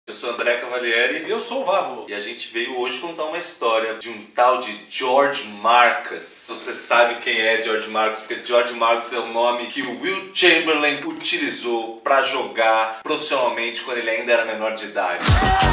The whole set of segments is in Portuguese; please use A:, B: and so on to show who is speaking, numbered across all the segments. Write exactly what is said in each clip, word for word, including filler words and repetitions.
A: Eu sou André Cavalieri.
B: Eu sou o Vavo.
A: E a gente veio hoje contar uma história de um tal de George Marcus. Você sabe quem é George Marcus, porque George Marcus é o nome que o Wilt Chamberlain utilizou para jogar profissionalmente quando ele ainda era menor de idade.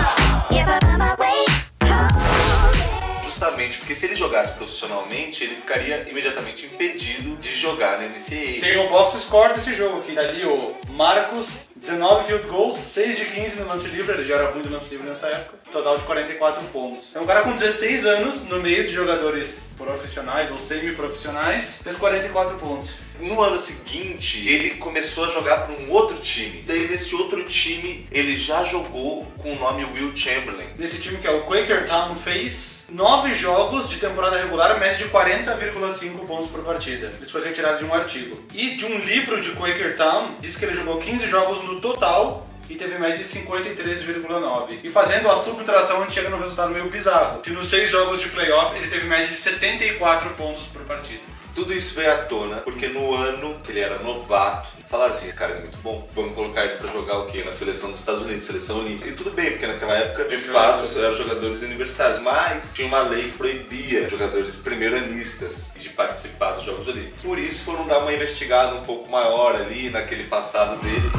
A: Justamente porque se ele jogasse profissionalmente, ele ficaria imediatamente impedido de jogar na N C A A.
B: Tem o box score desse jogo aqui. Ali o Marcus, dezenove field goals, seis de quinze no lance livre. Ele já era ruim do lance livre nessa época. Total de quarenta e quatro pontos. É um cara com dezesseis anos, no meio de jogadores profissionais ou semi-profissionais, fez quarenta e quatro pontos.
A: No ano seguinte, ele começou a jogar para um outro time. Daí, nesse outro time, ele já jogou com o nome Wilt Chamberlain.
B: Nesse time que é o Quakertown, fez nove jogos de temporada regular, média de quarenta vírgula cinco pontos por partida. Isso foi retirado de um artigo. E de um livro de Quakertown, diz que ele jogou quinze jogos no total e teve média de cinquenta e três vírgula nove. E fazendo a subtração, a gente chega num resultado meio bizarro, que nos seis jogos de playoff ele teve média de setenta e quatro pontos por partida.
A: Tudo isso veio à tona porque no ano que ele era novato, falaram assim, esse cara é muito bom, vamos colocar ele pra jogar o quê? Na seleção dos Estados Unidos, seleção olímpica. E tudo bem, porque naquela época, de fato, eram jogadores universitários, mas tinha uma lei que proibia jogadores primeiranistas de participar dos Jogos Olímpicos. Por isso foram dar uma investigada um pouco maior ali naquele passado dele.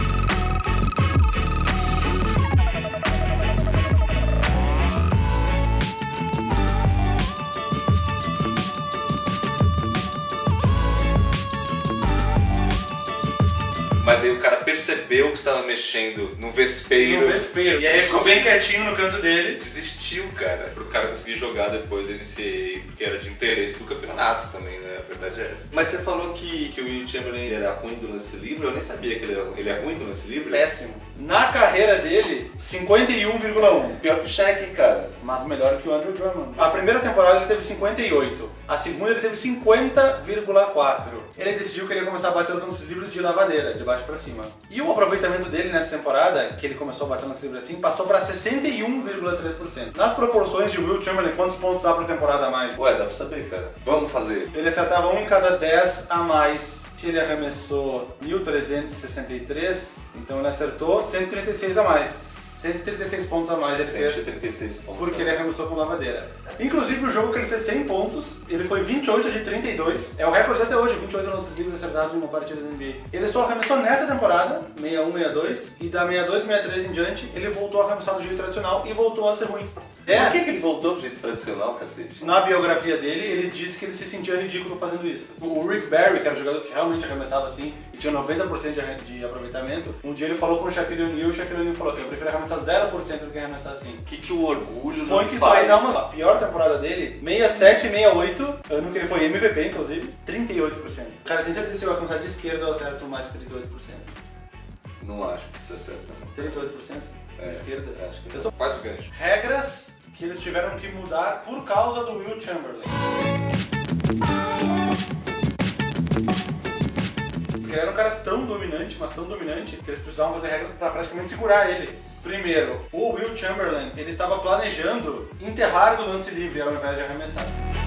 A: Mas aí o cara percebeu que estava mexendo no vespeiro.
B: No vespeiro. E aí ficou bem quietinho no canto dele.
A: Desistiu, cara, pro cara conseguir jogar depois da N C A A, porque era de interesse do campeonato também, né? A verdade é essa. Mas você falou que, que o Wilt Chamberlain era ruim do lance livre, eu nem sabia que ele, era, ele é ruim do lance livre.
B: Péssimo. Na carreira dele, cinquenta e um vírgula um.
A: Pior que o Shaq, cara.
B: Mas melhor que o Andrew Drummond. A primeira temporada ele teve cinquenta e oito. A segunda ele teve cinquenta vírgula quatro. Ele decidiu que ele ia começar a bater os lances livres de lavadeira, de baixo pra cima. E o aproveitamento dele nessa temporada, que ele começou a bater lances livres assim, passou pra sessenta e um vírgula três por cento. Nas proporções de Wilt Chamberlain, quantos pontos dá por temporada a mais?
A: Ué, dá pra saber, cara. Vamos fazer.
B: Ele acertava um em cada dez a mais. Ele arremessou mil trezentos e sessenta e três, então ele acertou cento e trinta e seis a mais. cento e trinta e seis pontos a mais ele fez,
A: cento e trinta e seis pontos,
B: porque ele arremessou com lavadeira. Inclusive o jogo que ele fez cem pontos, ele foi vinte e oito de trinta e dois. É o recorde até hoje, vinte e oito lances livres acertados em uma partida da N B A. Ele só arremessou nessa temporada, sessenta e um, sessenta e dois, e da sessenta e dois, sessenta e três em diante, ele voltou a arremessar do jeito tradicional e voltou a ser ruim.
A: É. Por que, que ele voltou pro jeito tradicional, cacete?
B: Na biografia dele, ele disse que ele se sentia ridículo fazendo isso. O Rick Barry, que era um jogador que realmente arremessava assim e tinha noventa por cento de aproveitamento, um dia ele falou com o Shaquille O'Neal e o Shaquille O'Neal falou: eu prefiro arremessar zero por cento do que arremessar assim.
A: O que, que o orgulho
B: Põe
A: não
B: que
A: faz?
B: isso aí dá uma... A pior temporada dele, sessenta e sete, sessenta e oito, ano que ele foi M V P, inclusive, trinta e oito por cento. Cara, tem certeza que se eu alcançar de esquerda eu acerto mais que trinta e oito por cento?
A: Não acho que isso acerta.
B: trinta e oito por cento de
A: É,
B: esquerda?
A: Acho que
B: Eu sou...
A: Faz o gancho.
B: Regras que eles tiveram que mudar por causa do Wilt Chamberlain. Porque ele era um cara tão dominante, mas tão dominante, que eles precisavam fazer regras para praticamente segurar ele. Primeiro, o Wilt Chamberlain, ele estava planejando enterrar do lance livre ao invés de arremessar.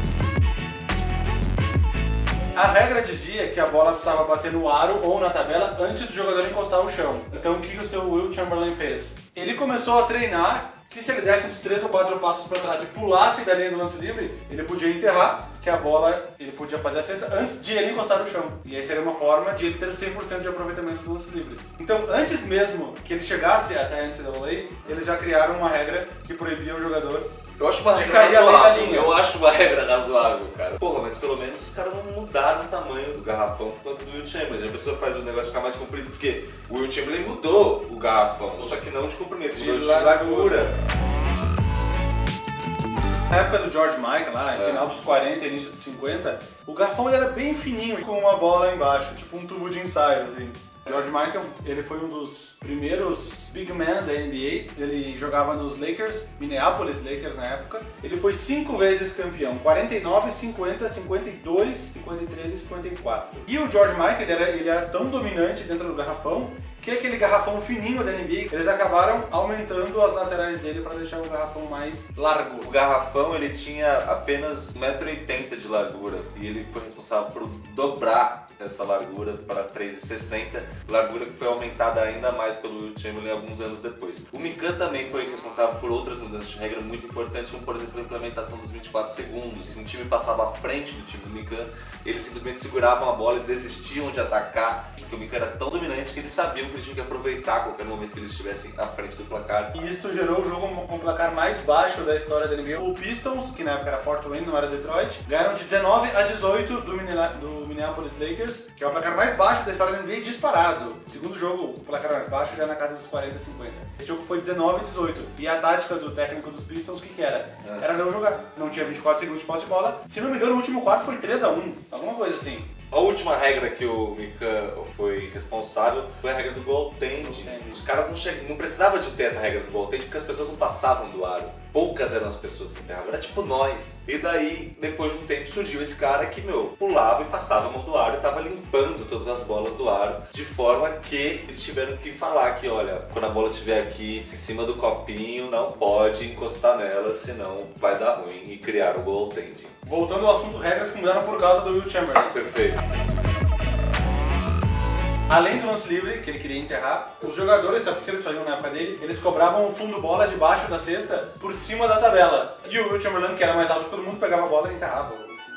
B: A regra dizia que a bola precisava bater no aro ou na tabela antes do jogador encostar o chão. Então o que o seu Wilt Chamberlain fez? Ele começou a treinar que se ele desse uns três ou quatro passos para trás e pulasse da linha do lance livre, ele podia enterrar, que a bola ele podia fazer a cesta antes de ele encostar no chão. E aí seria uma forma de ele ter cem por cento de aproveitamento dos lances livres. Então, antes mesmo que ele chegasse até a N C A A, eles já criaram uma regra que proibia o jogador
A: Eu acho uma
B: de
A: regra
B: cair além da
A: razoável.
B: linha.
A: Eu acho uma regra razoável, cara. Porra, mas pelo menos os caras não mudaram o tamanho do garrafão por conta do Wilt Chamberlain. A pessoa faz o negócio ficar mais comprido, porque o Wilt Chamberlain mudou o garrafão, só que não de comprimento,
B: De
A: mudou de
B: largura.
A: largura.
B: Na época do George Michael, lá, no
A: É.
B: final dos quarenta e início dos cinquenta, o garrafão ele era bem fininho, com uma bola embaixo, tipo um tubo de ensaio, assim. George Michael, ele foi um dos primeiros big men da N B A. Ele jogava nos Lakers, Minneapolis Lakers na época. Ele foi cinco vezes campeão, quarenta e nove, cinquenta, cinquenta e dois, cinquenta e três e cinquenta e quatro. E o George Michael, ele era, ele era tão dominante dentro do garrafão que é aquele garrafão fininho da N B A, eles acabaram aumentando as laterais dele para deixar o garrafão mais largo.
A: O garrafão ele tinha apenas um metro e oitenta de largura e ele foi responsável por dobrar essa largura para três e sessenta, largura que foi aumentada ainda mais pelo Wilt Chamberlain alguns anos depois. O Mikan também foi responsável por outras mudanças de regra muito importantes, como por exemplo a implementação dos vinte e quatro segundos. Se um time passava à frente do time do Mikan, eles simplesmente seguravam a bola e desistiam de atacar, porque o Mikan era tão dominante que eles sabiam que eles tinham que aproveitar a qualquer momento que eles estivessem à frente do placar.
B: E isso gerou o jogo com o placar mais baixo da história da N B A. O Pistons, que na época era Fort Wayne, não era Detroit, ganharam de dezenove a dezoito do, do Minneapolis Lakers, que é o placar mais baixo da história da N B A disparado. O segundo jogo, o placar mais baixo, já na casa dos quarenta, cinquenta. Esse jogo foi dezenove a dezoito. E a tática do técnico dos Pistons, o que que era? É. Era não jogar. Não tinha vinte e quatro segundos de posse de bola. Se não me engano, o último quarto foi três a um. Alguma coisa assim.
A: A última regra que o Mikan foi responsável foi a regra do goaltending. Os caras não, che... não precisavam de ter essa regra do goaltending porque as pessoas não passavam do aro. Poucas eram as pessoas que enterravam, era tipo nós. E daí, depois de um tempo, surgiu esse cara que, meu, pulava e passava a mão do aro e tava limpando todas as bolas do aro. De forma que eles tiveram que falar que, olha, quando a bola estiver aqui em cima do copinho, não pode encostar nela, senão vai dar ruim, e criar o goaltending.
B: Voltando ao assunto, regras que mudaram por causa do Wilt Chamberlain.
A: Perfeito.
B: Além do lance livre, que ele queria enterrar, os jogadores, sabe o que eles faziam na época dele? Eles cobravam o fundo bola debaixo da cesta, por cima da tabela. E o Wilt Chamberlain, que era mais alto que todo mundo, pegava a bola e enterrava.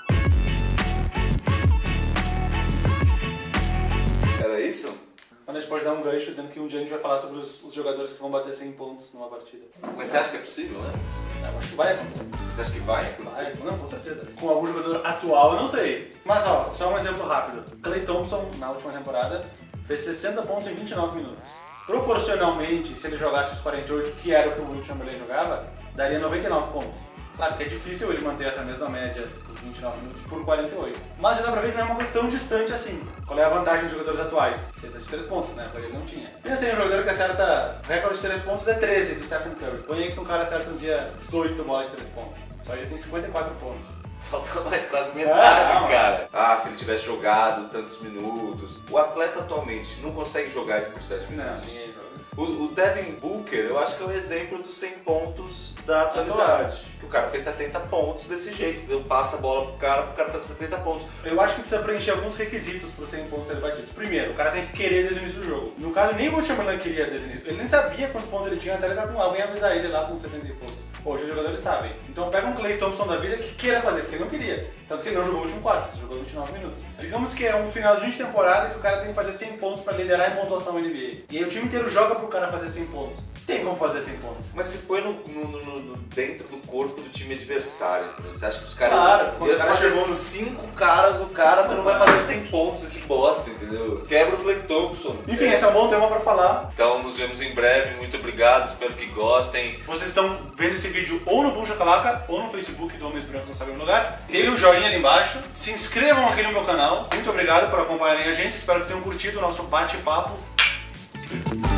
A: Era isso?
B: Quando a gente pode dar um gancho dizendo que um dia a gente vai falar sobre os, os jogadores que vão bater cem pontos numa partida.
A: Mas você acha que é possível, né?
B: Eu acho que vai acontecer.
A: Você acha que vai acontecer?
B: Vai, não, com certeza. Com algum jogador atual, eu não sei. Mas ó, só um exemplo rápido. Klay Thompson, na última temporada, fez sessenta pontos em vinte e nove minutos. Proporcionalmente, se ele jogasse os quarenta e oito, que era o que o Wilt Chamberlain jogava, daria noventa e nove pontos. Claro que é difícil ele manter essa mesma média dos vinte e nove minutos por quarenta e oito. Mas já dá pra ver que não é uma coisa tão distante assim. Qual é a vantagem dos jogadores atuais? Cesta de três pontos, né? Porque ele não tinha. Pensa em um jogador que acerta recorde de três pontos é treze do Stephen Curry. Põe aí que um cara acerta um dia dezoito bolas de três pontos. Só já tem cinquenta e quatro pontos.
A: Faltou mais quase metade,
B: ah,
A: cara. Ah, se ele tivesse jogado tantos minutos. O atleta atualmente não consegue jogar essa quantidade de minutos.
B: Não, ninguém joga.
A: O, o Devin Booker, eu acho que é o exemplo dos cem pontos da atualidade. Que o cara fez setenta pontos desse jeito. Deu, passa a bola pro cara, pro cara fazer setenta pontos.
B: Eu acho que precisa preencher alguns requisitos para os cem pontos serem batidos. Primeiro, o cara tem que querer desde o início do jogo. No caso, nem o Wilt Chamberlain queria desde o início. Ele nem sabia quantos pontos ele tinha até ele estar com alguém avisar ele lá com setenta e pontos. Hoje os jogadores sabem. Então pega um Klay Thompson da vida que queira fazer, porque ele não queria. Tanto que ele não jogou o último quarto, ele jogou vinte e nove minutos. Digamos que é um finalzinho de temporada que o cara tem que fazer cem pontos para liderar em pontuação N B A. E aí o time inteiro joga pro cara fazer cem pontos. Tem como fazer cem pontos.
A: Mas se põe no, no, no, no, dentro do corpo do time adversário, entendeu? Você acha que os caras
B: claro,
A: iam
B: cara
A: fazer
B: chegou no...
A: cinco caras no cara, mas não vai fazer cem pontos esse bosta, entendeu? Quebra o Klay Thompson.
B: Enfim, é. Esse é um bom tema pra falar.
A: Então nos vemos em breve, muito obrigado, espero que gostem.
B: Vocês estão vendo esse vídeo ou no Buncha Calaca ou no Facebook do Homens Brancos Não Sabem o Lugar. Deem um joinha ali embaixo. Se inscrevam aqui no meu canal. Muito obrigado por acompanharem a gente. Espero que tenham curtido o nosso bate-papo.